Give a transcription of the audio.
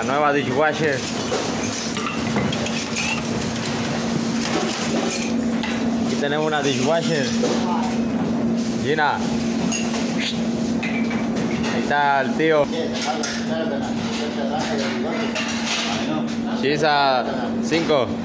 la nueva dishwasher. Aquí tenemos una dishwasher. Gina. Ahí está el tío. Chisa 5.